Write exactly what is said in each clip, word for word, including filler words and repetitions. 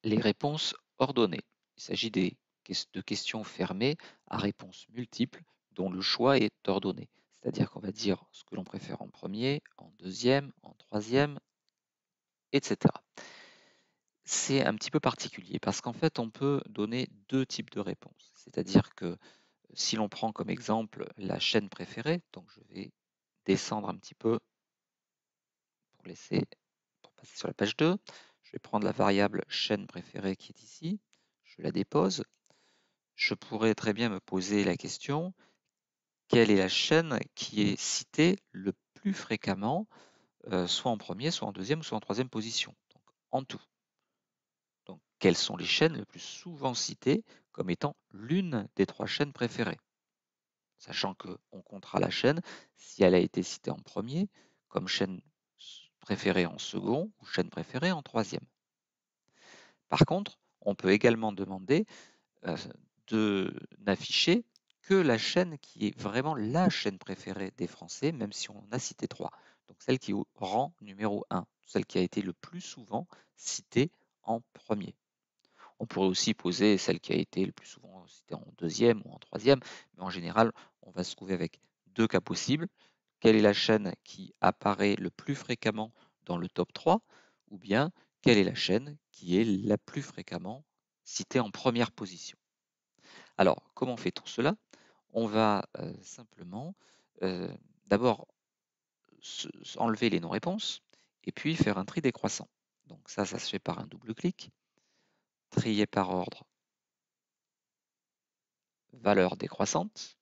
Les réponses ordonnées. Il s'agit des, de questions fermées à réponses multiples dont le choix est ordonné. C'est-à-dire qu'on va dire ce que l'on préfère en premier, en deuxième, en troisième, et cetera. C'est un petit peu particulier parce qu'en fait, on peut donner deux types de réponses. C'est-à-dire que si l'on prend comme exemple la chaîne préférée, donc je vais descendre un petit peu pour laisser, pour passer sur la page deux, je vais prendre la variable chaîne préférée qui est ici, je la dépose. Je pourrais très bien me poser la question, quelle est la chaîne qui est citée le plus fréquemment, euh, soit en premier, soit en deuxième, soit en troisième position, donc en tout. Donc, quelles sont les chaînes les plus souvent citées comme étant l'une des trois chaînes préférées? Sachant qu'on comptera la chaîne si elle a été citée en premier, comme chaîne préférée en second ou chaîne préférée en troisième. Par contre, on peut également demander euh, de n'afficher que la chaîne qui est vraiment la chaîne préférée des Français, même si on en a cité trois. Donc celle qui est au rang numéro un, celle qui a été le plus souvent citée en premier. On pourrait aussi poser celle qui a été le plus souvent citée en deuxième ou en troisième, mais en général, on va se trouver avec deux cas possibles. Quelle est la chaîne qui apparaît le plus fréquemment dans le top trois, ou bien quelle est la chaîne qui est la plus fréquemment citée en première position. Alors, comment fait-on cela? On va euh, simplement euh, d'abord enlever les non-réponses et puis faire un tri décroissant. Donc ça, ça se fait par un double clic. Trier par ordre, valeur décroissante.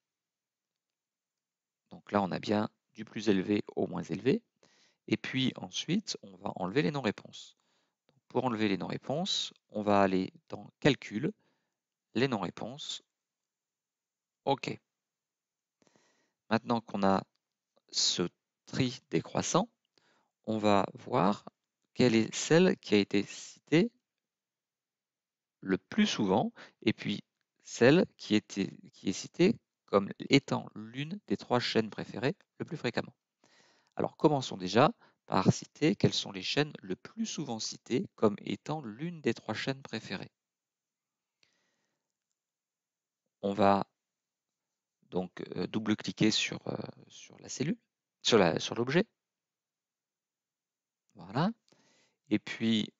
Donc là, on a bien du plus élevé au moins élevé. Et puis ensuite, on va enlever les non-réponses. Pour enlever les non-réponses, on va aller dans Calcul, les non-réponses. OK. Maintenant qu'on a ce tri décroissant, on va voir quelle est celle qui a été citée le plus souvent et puis celle qui, était, qui est citée comme étant l'une des trois chaînes préférées le plus fréquemment. Alors commençons déjà par citer quelles sont les chaînes le plus souvent citées comme étant l'une des trois chaînes préférées. On va donc euh, double-cliquer sur, euh, sur la cellule, sur la, sur l'objet. Voilà. Et puis,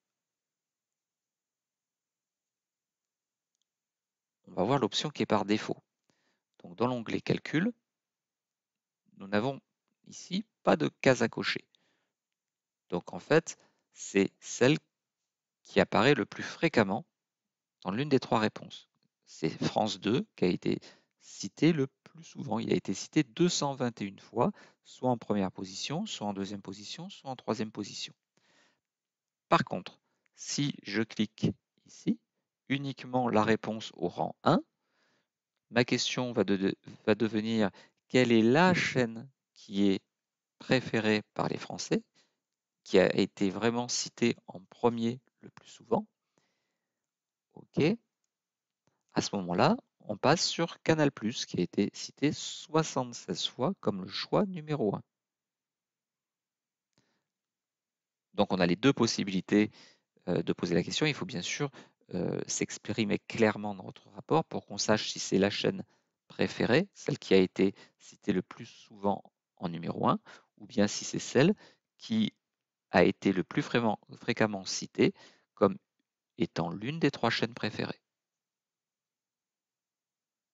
on va voir l'option qui est par défaut. Donc, dans l'onglet Calcul, nous n'avons ici pas de case à cocher. Donc, en fait, c'est celle qui apparaît le plus fréquemment dans l'une des trois réponses. C'est France deux qui a été cité le plus souvent. Il a été cité deux cent vingt et une fois, soit en première position, soit en deuxième position, soit en troisième position. Par contre, si je clique ici, uniquement la réponse au rang un, ma question va, de, va devenir quelle est la chaîne qui est préférée par les Français, qui a été vraiment citée en premier le plus souvent. OK. À ce moment-là, on passe sur Canal plus, qui a été cité soixante-seize fois comme le choix numéro un. Donc on a les deux possibilités euh, de poser la question. Il faut bien sûr euh, s'exprimer clairement dans votre rapport pour qu'on sache si c'est la chaîne préférée, celle qui a été citée le plus souvent en numéro un, ou bien si c'est celle qui a été le plus fréquemment, fréquemment citée comme étant l'une des trois chaînes préférées.